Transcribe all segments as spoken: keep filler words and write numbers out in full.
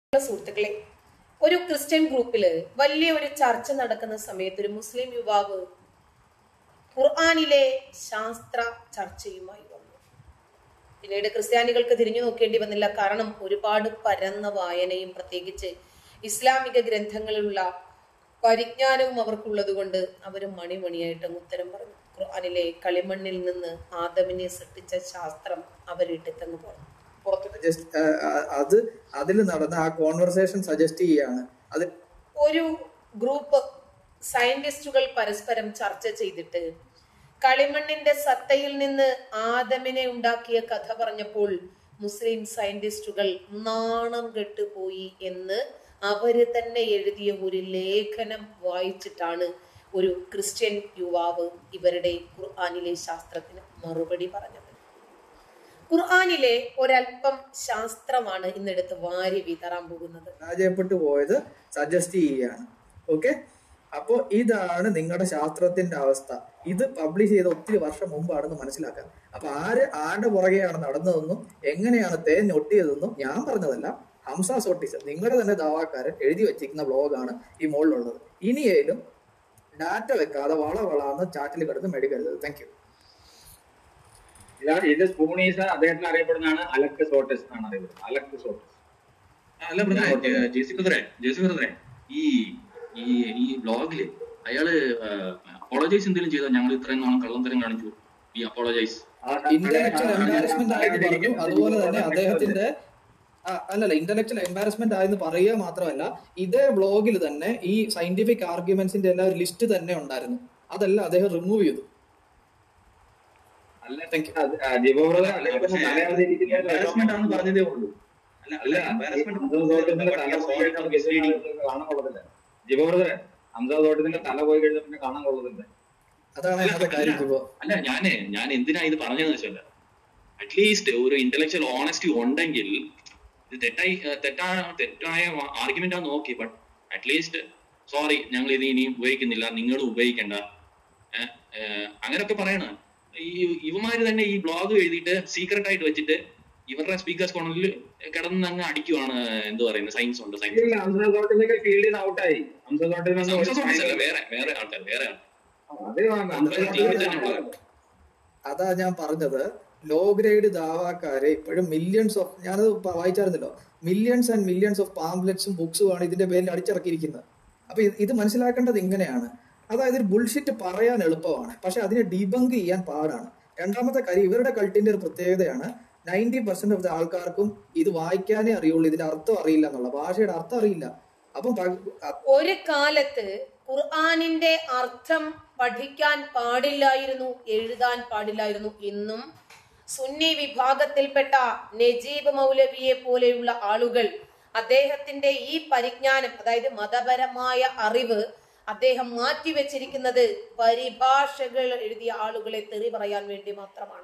സുഹൃത്തുക്കളെ, ഒരു ക്രിസ്ത്യൻ ഗ്രൂപ്പില് വലിയ ഒരു ചർച്ച നടക്കുന്ന സമയത്ത് ഒരു മുസ്ലിം യുവാവ് ഖുർആനിലെ ശാസ്ത്ര ചർച്ചയുമായി വന്നു. പിന്നീട് ക്രിസ്ത്യാനികൾക്ക് തിരിഞ്ഞു നോക്കേണ്ടി വന്നില്ല. കാരണം ഒരുപാട് പരന്ന വായനയും പ്രത്യേകിച്ച് ഇസ്ലാമിക ഗ്രന്ഥങ്ങളിലുള്ള പരിജ്ഞാനവും അവർക്കുള്ളത് കൊണ്ട് അവർ മണിമണിയായിട്ട് ഉത്തരം പറഞ്ഞു. ഖുർആനിലെ കളിമണ്ണിൽ നിന്ന് ആദമിനെ സൃഷ്ടിച്ച ശാസ്ത്രം അവരിട്ടെന്ന് പറഞ്ഞു. അത് അതിൽ നടന്ന ആ കോൺവെർസേഷൻ സജസ്റ്റ് ചെയ്യാണ്. അത് ഒരു ഗ്രൂപ്പ് സയന്റിസ്റ്റുകൾ പരസ്പരം ചർച്ച ചെയ്തിട്ട് കളിമണ്ണിന്റെ സത്തയിൽ നിന്ന് ആദമിനെ ഉണ്ടാക്കിയ കഥ പറഞ്ഞപ്പോൾ മുസ്ലിം സയന്റിസ്റ്റുകൾ നാണം കെട്ടുപോയി എന്ന് അവര് തന്നെ എഴുതിയ ഒരു ലേഖനം വായിച്ചിട്ടാണ് ഒരു ക്രിസ്ത്യൻ യുവാവ് ഇവരുടെ ഖുർആനിലെ ശാസ്ത്രത്തിന് മറുപടി പറഞ്ഞത്. ഖുർആനിലെ ഒരല്പം ശാസ്ത്രമാണ് ഇന്നെടുത്ത് വാരി വിതറാൻ പോകുന്നത്. പരാജയപ്പെട്ടു പോയത് സജസ്റ്റ് ചെയ്യുകയാണ്. ഓക്കെ, അപ്പോ ഇതാണ് നിങ്ങളുടെ ശാസ്ത്രത്തിന്റെ അവസ്ഥ. ഇത് പബ്ലിഷ് ചെയ്ത ഒത്തിരി വർഷം മുമ്പാണെന്ന് മനസ്സിലാക്കുക. അപ്പൊ ആര് ആരുടെ പുറകെയാണ് നടന്നതെന്നും എങ്ങനെയാണ് തേഞ്ഞൊട്ടിയതെന്നും ഞാൻ പറഞ്ഞതല്ല, ഹംസ സോട്ടിസ് നിങ്ങളുടെ തന്നെ ദാവാക്കാരൻ എഴുതി വെച്ചിരിക്കുന്ന ബ്ലോഗാണ് ഈ മുകളിലുള്ളത്. ഇനിയേലും ഡാറ്റ വെക്കാതെ വള വളാന്ന് ചാറ്റിൽ കിടന്ന് മെഡിക്കരുത്. Thank you. ഇത് സ്പൂണീസ് അദ്ദേഹത്തിന് അറിയപ്പെടുന്നതാണ് അലക്ക് സോട്ടസ് എന്നാണ് അറിയപ്പെടുന്നത്. അലക്ക് സോട്ടസ് അല്ല ജെസി ബ്രദറെ ജെസി ബ്രദറെ ഈ ഈ ഈ ബ്ലോഗില് അയാള് അപ്പോളജൈസ് എന്തെങ്കിലും ചെയ്താൽ ഞങ്ങൾ ഇത്രയും നാളും കള്ളം തരം കാണിച്ചു. ഈ അപ്പോളജൈസ് ഇന്റലക്ച്വൽ എംബാരസ്മെന്റ് ആയെന്ന് പറഞ്ഞു. അതുപോലെ തന്നെ അദ്ദേഹത്തിന്റെ അല്ലല്ല ഇന്റലക്ച്വൽ എംബാരസ്മെന്റ് ആയെന്ന് പറയുക മാത്രമല്ല, ഇതേ ബ്ലോഗിൽ തന്നെ ഈ സയന്റിഫിക് ആർഗ്യുമെന്റ്സിന്റെ എല്ലാ ഒരു ലിസ്റ്റ് തന്നെ ഉണ്ടായിരുന്നു. അതെല്ലാം അദ്ദേഹം റിമൂവ് ചെയ്തു. പറഞ്ഞതേ ഉള്ളൂ. അംസാദോട്ടത്തിന്റെ തല പോയി കഴിഞ്ഞ പിന്നെ കാണാൻ കൊള്ളത്തില്ല. അല്ല ഞാന് ഞാൻ എന്തിനാ ഇത് പറഞ്ഞതെന്ന് വെച്ചാൽ, അറ്റ്ലീസ്റ്റ് ഒരു ഇന്റലക്ച്വൽ ഓണസ്റ്റി ഉണ്ടെങ്കിൽ ഇത് തെറ്റായി തെറ്റാ തെറ്റായ ആർഗ്യുമെന്റ് ആണ് നോക്കി, ബട്ട് അറ്റ്ലീസ്റ്റ് സോറി ഞങ്ങൾ ഇത് ഇനിയും ഉപയോഗിക്കുന്നില്ല, നിങ്ങൾ ഉപയോഗിക്കണ്ട, അങ്ങനെയൊക്കെ പറയണ. ഈ ഇവന്മാര് തന്നെ ഈ ബ്ലോഗ് എഴുതിയിട്ട് സീക്രട്ട് ആയിട്ട് വെച്ചിട്ട് ഇവരുടെ സ്പീക്കേഴ്സ് കോർണറിൽ കിടന്ന് അങ്ങ് അടിക്കുവാണ്. എന്ത് പറയുന്നത്, സയൻസ് ഉണ്ട്, സയൻസ് വേറെ വേറെ ആൾക്കാർ വേറെ അതാ ഞാൻ പറഞ്ഞത്. ലോ ഗ്രേഡ് ദാവാക്കാരെ ഇപ്പോഴും മില്യൺസ് ഓഫ്, ഞാനത് വായിച്ചായിരുന്നല്ലോ, മില്യൺസ് ആൻഡ് മില്യൺസ് ഓഫ് പാംപ്ലെറ്റ്സും ബുക്സുമാണ് ഇതിന്റെ പേരിൽ അടിച്ചിറക്കിയിരിക്കുന്നത്. അപ്പൊ ഇത് മനസ്സിലാക്കേണ്ടത് ഇങ്ങനെയാണ്. അതായത് ഒരു ബുൾഷിറ്റ് പറയാൻ എളുപ്പമാണ്, പക്ഷെ അതിനെ ഡീബങ്ക് ചെയ്യാൻ പാടാണ്. രണ്ടാമത്തെ കാര്യം, ഇവരുടെ കൾട്ടിന്റെ ഒരു പ്രത്യേകതയാണ് നയൻറ്റി പെർസെന്റ് ഓഫ് ദ ആൾക്കാർക്കും ഇത് വായിക്കാനേ അറിയുള്ളൂ, ഇതിന്റെ അർത്ഥം അറിയില്ല എന്നുള്ള, ഭാഷയുടെ അർത്ഥം അറിയില്ല. അപ്പം ഒരു കാലത്ത് ഖുർആനിന്റെ അർത്ഥം പഠിക്കാൻ പാടില്ലായിരുന്നു, എഴുതാൻ പാടില്ലായിരുന്നു. ഇന്നും സുന്നി വിഭാഗത്തിൽപ്പെട്ട നജീബ് മൗലവിയെ പോലെയുള്ള ആളുകൾ അദ്ദേഹത്തിന്റെ ഈ പരിജ്ഞാനം, അതായത് മതപരമായ അറിവ് അദ്ദേഹം മാറ്റിവെച്ചിരിക്കുന്നത് പരിഭാഷകൾ എഴുതിയ ആളുകളെ തെറി പറയാൻ വേണ്ടി മാത്രമാണ്.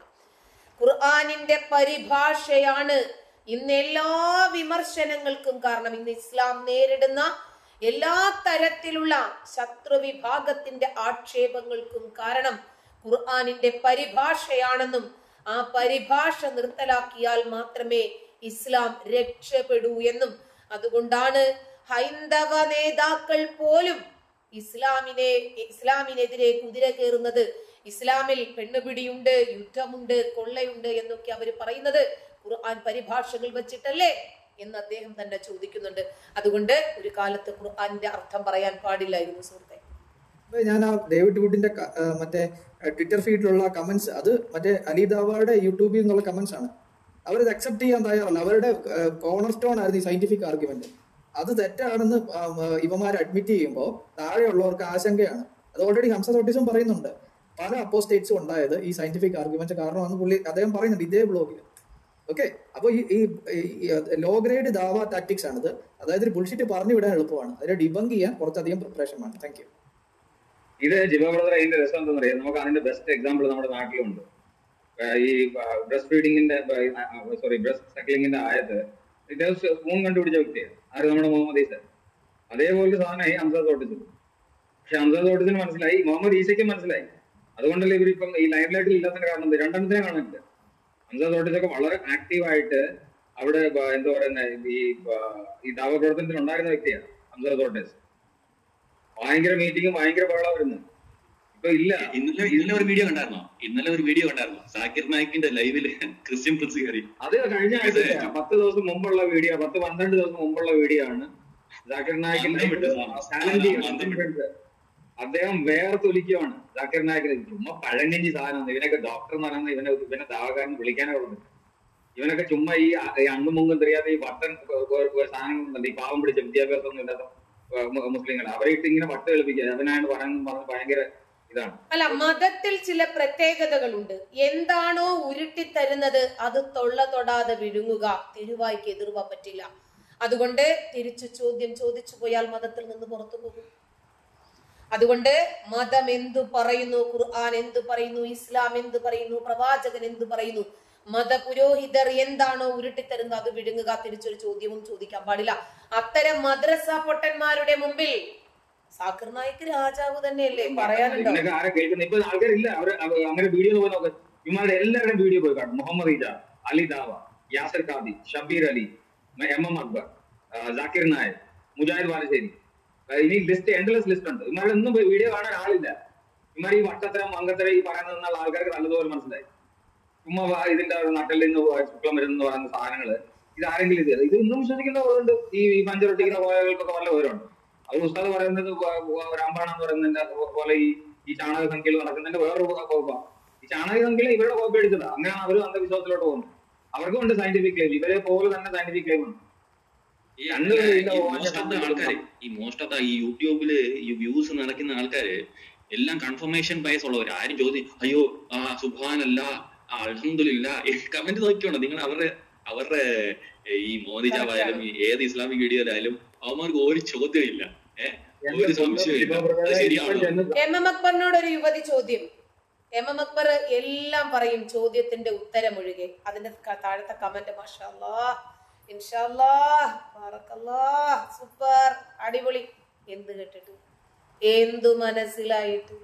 ഖുർആനിന്റെ പരിഭാഷയാണ് ഇന്ന് എല്ലാ വിമർശനങ്ങൾക്കും കാരണം. ഇന്ന് ഇസ്ലാം നേരിടുന്ന എല്ലാ തരത്തിലുള്ള ശത്രു വിഭാഗത്തിന്റെ ആക്ഷേപങ്ങൾക്കും കാരണം ഖുർആനിന്റെ പരിഭാഷയാണെന്നും ആ പരിഭാഷ നിർത്തലാക്കിയാൽ മാത്രമേ ഇസ്ലാം രക്ഷപ്പെടൂ എന്നും, അതുകൊണ്ടാണ് ഹൈന്ദവ നേതാക്കൾ പോലും ഇസ്ലാമിനെ ഇസ്ലാമിനെതിരെ കുതിര കയറുന്നത്. ഇസ്ലാമിൽ പെണ്ണുപിടിയുണ്ട്, യുദ്ധമുണ്ട്, കൊള്ളയുണ്ട് എന്നൊക്കെ അവർ പറയുന്നത് ഖുർആൻ പരിഭാഷകൾ വെച്ചിട്ടല്ലേ എന്ന് അദ്ദേഹം തന്നെ ചോദിക്കുന്നുണ്ട്. അതുകൊണ്ട് ഒരു കാലത്ത് ഖുർആന്റെ അർത്ഥം പറയാൻ പാടില്ലായിരുന്നു സുഹൃത്തെ. ഞാൻ ആ ഡേവിഡ് വുഡിന്റെ മറ്റേ ട്വിറ്റർ ഫീഡിലുള്ള കമന്റ്സ്, അത് മറ്റേ അലി ദാവയുടെ യൂട്യൂബിൽ നിന്നുള്ള കമന്റ്സ് ആണ്. അവരത് അക്സെപ്റ്റ് ചെയ്യാൻ തയ്യാറല്ല. അവരുടെ കോർണർ സ്റ്റോൺ ആയിരുന്നു ഈ സയന്റിഫിക് ആർഗ്യുമെന്റ്. അത് തെറ്റാണെന്ന് ഇവന്മാർ അഡ്മിറ്റ് ചെയ്യുമ്പോൾ താഴെയുള്ളവർക്ക് ആശങ്കയാണ്. അത് ഓൾറെഡി ഹംസ സോട്ടിസും പറയുന്നുണ്ട്. പല അപ്പോസ്റ്റേറ്റ്സും ഉണ്ടായത് ഈ സയന്റിഫിക് ആർഗ്യുമെന്റ് കാരണമാണെന്ന് പുള്ളി അദ്ദേഹം പറയുന്നുണ്ട് ഇതേ ബ്ലോഗിൽ. ഓക്കെ, അപ്പോൾ ഈ ലോ ഗ്രേഡ് ദാവ ടാക്ടിക്സ് ആണിത്. അതായത് ഒരു ബുൾഷിറ്റ് പറഞ്ഞു വിടാൻ എളുപ്പമാണ്, അതിനെ ഡിബങ്ക് ചെയ്യാൻ കുറച്ചധികം പ്രിപ്പറേഷൻ വേണം. Thank you. ഇത് ജിബ ബ്രദർ, അതിന്റെ രസം എന്താ പറയാ, നമുക്ക് അതിന്റെ ബെസ്റ്റ് എക്സാമ്പിൾ നമ്മുടെ നാട്ടിലുണ്ട്. ഈ ബ്രസ്റ്റ് ഫീഡിങ്ങിന്റെ സോറി ബ്രസ്റ്റ് സക്ലിങ്ങിന്റെ ആയത് ഇത് സ്പൂൺ കണ്ടുപിടിച്ച വ്യക്തിയാണ് ആര്, നമ്മുടെ മുഹമ്മദ് ഈസ. അതേപോലെ സാധനമായി ഹംസാദ് തോട്ടിച്ചു. പക്ഷെ ഹംസാദ് തോട്ടിച്ചിന് മനസ്സിലായി, മുഹമ്മദ് ഈസയ്ക്കും മനസ്സിലായി. അതുകൊണ്ടല്ലേ ഇവരിപ്പം ഈ ലൈവ് ലൈറ്റിൽ ഇല്ലാത്തതിന്റെ കാരണം രണ്ടെണ്ണത്തിനെ കാണുന്നില്ല. ഹംസാദ് തോട്ടിച്ചൊക്കെ വളരെ ആക്റ്റീവായിട്ട് അവിടെ എന്താ പറയുന്നത് ഈ ഈ ദാവപ്രവർത്തനത്തിൽ ഉണ്ടായിരുന്ന വ്യക്തിയാണ് അബ്ദുൽ തോട്ടേസ്. ഭയങ്കര മീറ്റിംഗും ഭയങ്കര ബഹളമായിരുന്നു. ഇപ്പൊ ഇല്ല. ഇന്നലെ ഇന്നലെ ഒരു വീഡിയോ കണ്ടായിരുന്നോ? ഇന്നലെ ഒരു വീഡിയോ കണ്ടായിരുന്നോ? സാക്കിർ നായിക്കിന്റെ ലൈവില് ക്രിസ്ത്യൻ പ്രിൻസ് കയറി. അത് കഴിഞ്ഞ ആഴ്ച പത്ത് ദിവസം മുമ്പുള്ള വീഡിയോ, പത്ത് പന്ത്രണ്ട് ദിവസം മുമ്പുള്ള വീഡിയോ ആണ്. സാക്കിർ നായിക്കിന്റെ അദ്ദേഹം വേർത്തൊലിക്കുവാണ്. സാക്കിർ നായിക്കിന് ചുമ്മാ പഴങ്കഞ്ചി സാധനം. ഇവനൊക്കെ ഡോക്ടർ എന്ന് പറയുന്നത് ഇവനെ ഇവനെ ദാവകാരൻ വിളിക്കാനേ ഉള്ളത്. ഇവനൊക്കെ ചുമ്മാ ഈ അങ്ങും മുങ്ങും தெரியாതെ ഈ ബട്ടൺ സാധനങ്ങളുണ്ടല്ലോ, ഈ പാവം പിടിച്ച വിദ്യാഭ്യാസമൊന്നും ഇല്ലാത്ത മുസ്ലിങ്ങൾ, അവരെ ഇട്ട് ഇങ്ങനെ വട്ട് കളിപ്പിക്കുക. അതിനാണ് പറയുന്നത് പറഞ്ഞ് ഭയങ്കര ഇതാണ്. അല്ല, മതത്തിൽ ചില പ്രത്യേകതകളുണ്ട്. എന്താണോ ഉരുട്ടി തരുന്നത് അത് തൊള്ള തൊടാതെ വിഴുങ്ങുക. തിരുവായ്ക്ക് എതിർവാൻ പറ്റില്ല. അതുകൊണ്ട് തിരിച്ചു ചോദ്യം ചോദിച്ചു പോയാൽ മതത്തിൽ നിന്ന് പുറത്തു പോകും. അതുകൊണ്ട് മതം എന്തു പറയുന്നു, ഖുർആൻ എന്തു പറയുന്നു, ഇസ്ലാം എന്തു പറയുന്നു, പ്രവാചകൻ എന്തു പറയുന്നു, മതപുരോഹിതർ എന്താണോ ഉരുട്ടിത്തരുന്നത് അത് വിഴുങ്ങുക. തിരിച്ചൊരു ചോദ്യവും ചോദിക്കാൻ പാടില്ല. അത്തരം മദ്രസ പൊട്ടന്മാരുടെ മുമ്പിൽ സാക്കിർ നായിക്ക് രാജാവ് തന്നെയല്ലേ, പറയാനുണ്ടോ? ആരെ കേൾക്കുന്ന ഇപ്പൊ ആൾക്കാരില്ല. അവർ അങ്ങനെ വീഡിയോ പോയി നോക്ക്. ഇമാരുടെ എല്ലാവരുടെയും വീഡിയോ പോയി കാണും. മുഹമ്മദ് ഈജ, Ali Dawah, Yasir Qadhi, Shabir Ally, M M Akbar, Zakir Naik, Mujahid Balussery, ഇനി ലിസ്റ്റ് എൻഡ്ലെസ് ലിസ്റ്റ് ഉണ്ട്. ഇമാരുടെ ഒന്നും വീഡിയോ കാണാൻ ആളില്ല. ഇമാർ ഈ വട്ടത്തരം അംഗത്തരം ഈ പറയുന്ന ആൾക്കാർക്ക് നല്ലതുപോലെ മനസ്സിലായി. ചുമ്മാ ഇതിന്റെ നട്ടിൽ നിന്ന് ശുക്ലം വരുന്ന പറയുന്ന സാധനങ്ങള് ഇത് ആരെങ്കിലും ഇത് ഇത് ഇന്നും വിശ്വസിക്കുന്നവരുണ്ട്. ഈ പഞ്ചറൊട്ടിക്കുന്ന കോയകൾക്കൊക്കെ വല്ല വിവരമുണ്ട്. അത് ഉസ്താദ് പറയുന്നത് രാമ്പാണെന്ന് പറയുന്നതിന്റെ പോലെ ഈ ഈ ചാണക സംഖ്യയിൽ നടക്കുന്നതിന്റെ വേറൊരു കോപ്പാണ്. ഈ ചാണക സംഖ്യയിൽ ഇവരുടെ കോപ്പി അടിച്ചത്. അങ്ങനെയാണ് അവർ അന്ധവിശ്വാസത്തിലോട്ട് പോകുന്നത്. അവർക്കും ഉണ്ട് സയന്റിഫിക് ക്ലെയിം. ഇവരെ പോലെ തന്നെ സയന്റിഫിക് ക്ലെയിം ഉണ്ട്. ഈ ആൾക്കാര് ഈ മോസ്റ്റ് ഓഫ് ഈ യൂട്യൂബില് ഈ വ്യൂസ് നടക്കുന്ന ആൾക്കാര് എല്ലാം കൺഫർമേഷൻ ബയസ് ഉള്ളവർ. ആരും ചോദ്യം അയ്യോ ആ സുബ്ഹാനല്ല അൽഹംദുലില്ലാഹ് കമന്റ് നോക്കിയോണ്ടോ നിങ്ങൾ? അവരുടെ അവരുടെ ഈ മോദിജാവായാലും ഏത് ഇസ്ലാമിക് വീഡിയോയിലായാലും അവന്മാർക്ക് ഒരു ചോദ്യം ഇല്ല, ഏഹ് ഒരു സംശയമില്ല. എം എം അക്ബറിനോട് ഒരു യുവതി ചോദ്യം. എം എം അക്ബർ എല്ലാം പറയും, ചോദ്യത്തിന്റെ ഉത്തരം ഒഴികെ. അതിന്റെ താഴത്തെ കമന്റ് മാഷാ അല്ലാഹ്, ഇൻഷാ അല്ലാഹ്, ബാറക്കല്ലാഹ്, സൂപ്പർ, അടിപൊളി. എന്ത് കേട്ടിട്ട്, എന്തു മനസ്സിലായിട്ട്?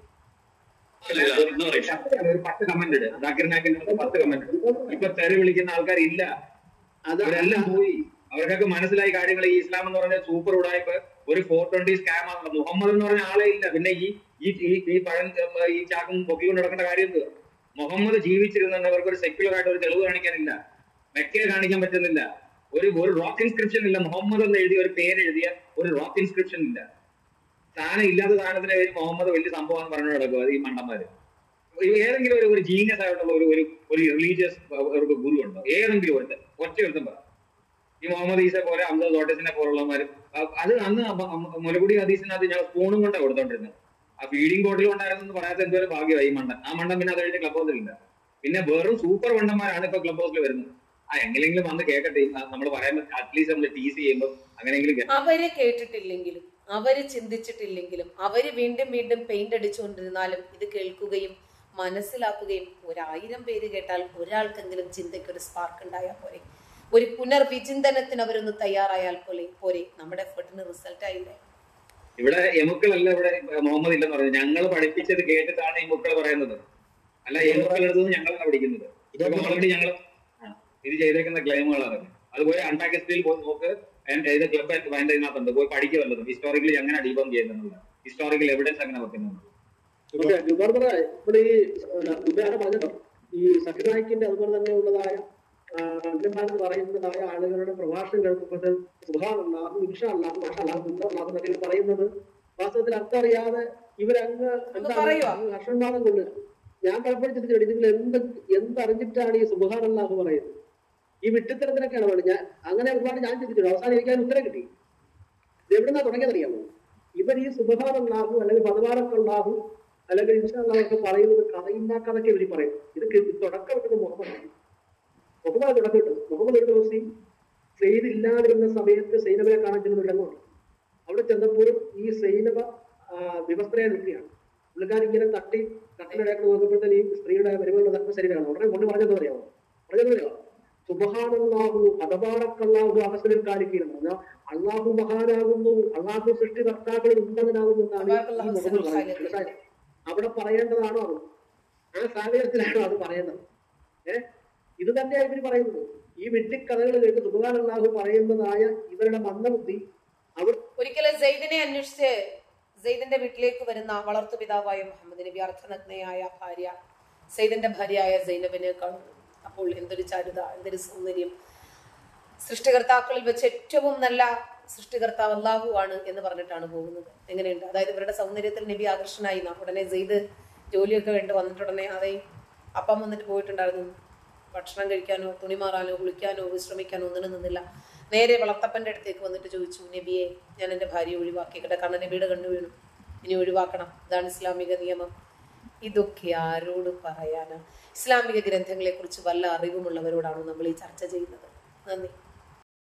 പത്ത് കമന്റ് ഇട്. സാക്കിർ നായിക്കിന്റെ പത്ത് കമന്റ്. ഇപ്പൊ തെറി വിളിക്കുന്ന ആൾക്കാരില്ല, അവരെല്ലാം പോയി. അവർക്കൊക്കെ മനസ്സിലായി കാര്യങ്ങൾ. ഈ ഇസ്ലാം എന്ന് പറഞ്ഞ സൂപ്പർ ഉടായ്പ് ഒരു ഫോർ ട്വന്റി സ്കാം ആണ്. മുഹമ്മദ് എന്ന് പറഞ്ഞ ആളെ ഇല്ല. പിന്നെ ഈ ഈ പഴം ഈ ചാക്കും പൊക്കിക്കൊണ്ട് നടക്കേണ്ട കാര്യം എന്ത്? മുഹമ്മദ് ജീവിച്ചിരുന്നവർക്ക് ഒരു സെക്യുലർ ആയിട്ട് ഒരു തെളിവ് കാണിക്കാനില്ല. മെക്കയെ കാണിക്കാൻ പറ്റുന്നില്ല. ഒരു ഒരു റോക്ക് ഇൻസ്ക്രിപ്ഷൻ ഇല്ല. മുഹമ്മദ് എന്ന് എഴുതിയ ഒരു പേര് എഴുതിയ ഒരു റോക്ക് ഇൻസ്ക്രിപ്ഷൻ ഇല്ല. സാധനം ഇല്ലാത്ത സാധനത്തിന്റെ പേര് മുഹമ്മദ് വലിയ സംഭവം എന്ന് പറഞ്ഞു നടക്കുക ഈ മണ്ടന്മാര്. ഏതെങ്കിലും ഒരു ഒരു ജീനിയസ് ആയിട്ടുള്ള ഒരു ഒരു റിലീജിയസ് ഗുരു ഉണ്ടോ? ഏതെങ്കിലും ഒരുത്തൻ, ഒറ്റ ഒരുത്തൻ പറ. ഈ മുഹമ്മദ് ഈസ പോലെ അബ്ദുൽ തോട്ടസിനെ പോലുള്ളവന്മാരും അത് അന്ന് മുലകുടി ഹദീസിനകത്ത് ഞാൻ സ്പൂണും കൊണ്ടാണ് കൊടുത്തോണ്ടിരുന്നത്. ആ ഫീഡിംഗ് ബോട്ടിൽ ഉണ്ടായിരുന്നെന്ന് പറയാത്ത എന്തോ ഭാഗ്യമായി ഈ മണ്ടൻ. ആ മണ്ടൻ പിന്നെ അത് കഴിഞ്ഞ് ക്ലബ് ഹൗസിലില്ല. പിന്നെ വെറും സൂപ്പർ മണ്ടന്മാരാണ് ഇപ്പൊ ക്ലബ് ഹൗസിൽ വരുന്നത്. ആ എങ്ങനെയെങ്കിലും വന്ന് കേൾക്കട്ടെ. നമ്മൾ പറയുമ്പോൾ അറ്റ്ലീസ്റ്റ് നമ്മൾ ടീസ് ചെയ്യുമ്പോൾ അങ്ങനെയെങ്കിലും അവര് കേട്ടിട്ടില്ലെങ്കിലും അവര് ചിന്തിച്ചിട്ടില്ലെങ്കിലും അവര് വീണ്ടും വീണ്ടും പെയിന്റ് അടിച്ചുകൊണ്ടിരുന്നാലും ഇത് കേൾക്കുകയും മനസ്സിലാക്കുകയും ഒരായിരം പേര് കേട്ടാൽ ഒരാൾക്കെങ്കിലും ചിന്തയ്ക്ക് ഒരു സ്പാർക്ക് ഉണ്ടായാൽ പോരെ, ഒരു പുനർവിചിന്തനത്തിന് അവരൊന്ന് തയ്യാറായാൽ പോലെ പോരെ, നമ്മുടെ എഫർട്ടിന് റിസൾട്ട് ആയില്ലേ? ഇവിടെ എമുക്കളല്ല, ഇവിടെ മുഹമ്മദ് ഇല്ലെന്ന് പറഞ്ഞു. ഞങ്ങൾ പഠിപ്പിച്ചത് കേട്ടിട്ടാണ് എമുക്കൾ പറയുന്നത്. അല്ല, എമുക്കൾ എടുത്തത് ഞങ്ങളാണ് പഠിക്കുന്നത്. ഓൾറെഡി ഞങ്ങൾ ഇത് ചെയ്തേക്കുന്ന ക്ലെയിമുകളാണ്. അതുപോലെ അൺപാക്ക് എസ്റ്റിയിൽ പോയി നോക്ക്. ഇത് ക്ലബ് അതിന്റെ ഇതിനകത്തുണ്ട്. പോയി പഠിക്കുക വല്ലതും. ഹിസ്റ്റോറിക്കലി എങ്ങനെ ഡീബം ചെയ്യുന്നുണ്ട്, ഹിസ്റ്റോറിക്കൽ എവിഡൻസ് എങ്ങനെ വെക്കുന്നുണ്ട്. ഇവിടെ ഈ പറഞ്ഞല്ലോ ഈ സക്കീർ നായിക്കിന്റെ അതുപോലെ തന്നെ ഉള്ളതായ എന്ന് പറയുന്നതായ ആളുകളുടെ പ്രഭാഷണം കേൾക്കുമ്പോൾ സുബ്ഹാനല്ലാഹു ഇൻഷാ അല്ലാഹു മാഷാ അല്ലാഹു അല്ലാഹു എന്നൊക്കെ പറയുന്നത് വാസ്തവത്തിൽ അർത്ഥം അറിയാതെ ഇവരങ്ങ് എന്താണ് ഹർഷന്മാനം കൊണ്ട് ഞാൻ പലപ്പോഴും ചിന്തിച്ചിട്ടുണ്ട്, നിങ്ങൾ എന്ത് എന്തറിഞ്ഞിട്ടാണ് ഈ സുബ്ഹാനല്ലാഹു പറയുന്നത്? ഈ വിട്ടിത്തരത്തിനൊക്കെയാണ് വേണ്ടത്. ഞാൻ അങ്ങനെ ഒരുപാട് ഞാൻ ചിന്തിച്ചിട്ടുണ്ട്. അവസാനം എനിക്ക് അതിന് ഉത്തരം കിട്ടി. ഇത് എവിടുന്നാ തുടങ്ങിയതറിയാമോ? ഇവർ ഈ സുബ്ഹാനല്ലാഹു അല്ലെങ്കിൽ പദവാറക്കല്ലാഹു അല്ലെങ്കിൽ ഇൻഷാ അല്ലാഹു ഒക്കെ പറയുന്നത് കഥയില്ലാക്കാതൊക്കെ ഇവർ പറയും. ഇത് തുടക്കം കിട്ടുന്നത് മുഹമ്മദ് മുഹമ്മദ് തുടക്കം കിട്ടും. മുഹമ്മദ് ഒരു ദിവസം സെയ്ദ് ഇല്ലാതിരുന്ന സമയത്ത് സൈനബയെ കാണാൻ ചെല്ലുന്ന ഇടങ്ങുണ്ട്. അവിടെ ചെന്നപ്പോൾ ഈ സൈനബ വിവസ്ത്രയെ നിൽക്കുകയാണ്. പുള്ളിക്കാരി ഇങ്ങനെ തട്ടി കട്ടിലിടയാക്കി നോക്കുമ്പോഴത്തേന് ഈ സ്ത്രീയുടെ വരുമാനുള്ള ധർമ്മ ശരീരമാണ്. ഉടനെ കൊണ്ട് പറഞ്ഞത് അറിയാമോ? പറഞ്ഞത് അറിയാമോ? സുബ്ഹാനല്ലാഹു പദവാറക്കല്ലാഹു അവസരം കാണിക്കുകയെന്ന് പറഞ്ഞാൽ അള്ളാഹു മഹാനാകുന്നു, അള്ളാഹു സൃഷ്ടികർത്താക്കളിൽ ഉന്നതനാകുന്നു എന്നാണ് ഈ മുഹമ്മദ് പറയുന്നത്. അവിടെ പറയേണ്ടതാണോ അത്? ആ സാഹചര്യത്തിലാണോ അത് പറയുന്നത്? ഏഹ് ഇത് തന്നെയാണ് ഇവര് പറയുന്നത്. ഈ വെട്ടിക്കഥകൾ കേട്ട് സുബ്ഹാൻ അല്ലാഹു പറയുന്നതായ ഇവരുടെ മന്ദബുദ്ധി അവർ ഒരിക്കലും സെയ്ദിനെ അന്വേഷിച്ച് സെയ്ദിന്റെ വീട്ടിലേക്ക് വരുന്ന വളർത്തു പിതാവായ മുഹമ്മദ് നബി അർത്ഥനഗ്നയായ ഭാര്യ സെയ്ദിന്റെ ഭാര്യയായ സൈനബിനെ കാണുന്നു. അപ്പോൾ എന്തൊരു ചാരുത, എന്തൊരു സൗന്ദര്യം! സൃഷ്ടികർത്താക്കളിൽ വെച്ച് ഏറ്റവും നല്ല സൃഷ്ടികർത്താവ് അല്ലാഹു ആണ് എന്ന് പറഞ്ഞിട്ടാണ് പോകുന്നത്. എങ്ങനെയുണ്ട്? അതായത് ഇവരുടെ സൗന്ദര്യത്തിൽ നബി ആകർഷനായി. ഉടനെ സെയ്ദ് ജോലിയൊക്കെ വേണ്ടി വന്നിട്ടുടനെ അതേ അപ്പം വന്നിട്ട് പോയിട്ടുണ്ടായിരുന്നു. ഭക്ഷണം കഴിക്കാനോ തുണി മാറാനോ കുളിക്കാനോ വിശ്രമിക്കാനോ ഒന്നിനും നിന്നില്ല. നേരെ വളർത്തപ്പൻ്റെ അടുത്തേക്ക് വന്നിട്ട് ചോദിച്ചു, നബിയെ, ഞാൻ എൻ്റെ ഭാര്യയെ ഒഴിവാക്കിക്കട്ടെ, കാരണം നബിയുടെ കണ്ണു വീണു, ഇനി ഒഴിവാക്കണം, ഇതാണ് ഇസ്ലാമിക നിയമം. ഇതൊക്കെ ആരോട് പറയാനാ? ഇസ്ലാമിക ഗ്രന്ഥങ്ങളെ കുറിച്ച് വല്ല അറിവുമുള്ളവരോടാണോ നമ്മൾ ഈ ചർച്ച ചെയ്യുന്നത്? നന്ദി.